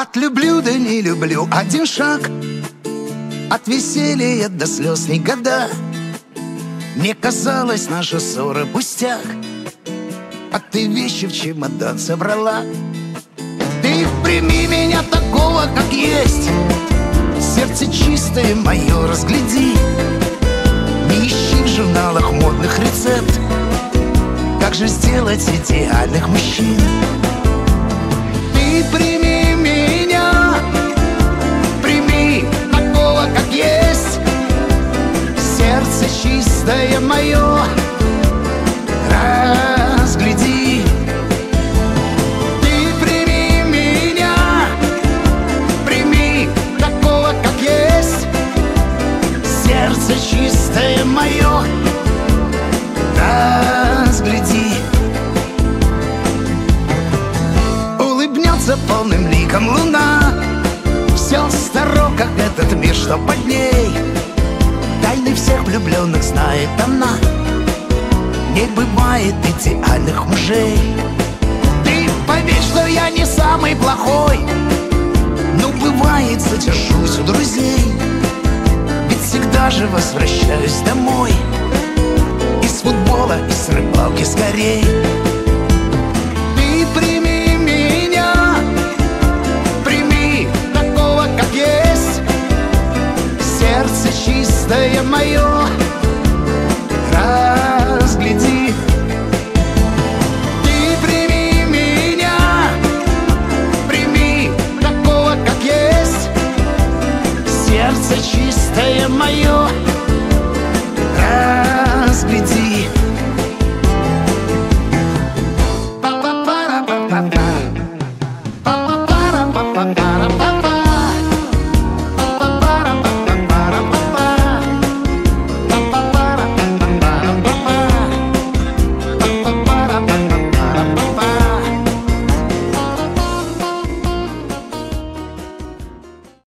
От люблю да не люблю один шаг, от веселья до слез не года. Мне казалось, наша ссора пустяк, а ты вещи в чемодан собрала. Ты прими меня такого, как есть, сердце чистое мое разгляди. Не ищи в журналах модных рецепт, как же сделать идеальных мужчин. Ты прими меня, прими такого, как есть, сердце чистое мое разгляди. Ты прими меня, прими такого, как есть, сердце чистое мое разгляди. Улыбнется полным ликом луна, все старо, как этот мир, что под ней. Тайны всех влюбленных знает она, не бывает идеальных мужей. Ты поверь, что я не самый плохой, но бывает задержусь у друзей, ведь всегда же возвращаюсь домой из футбола, из рыбалки скорей.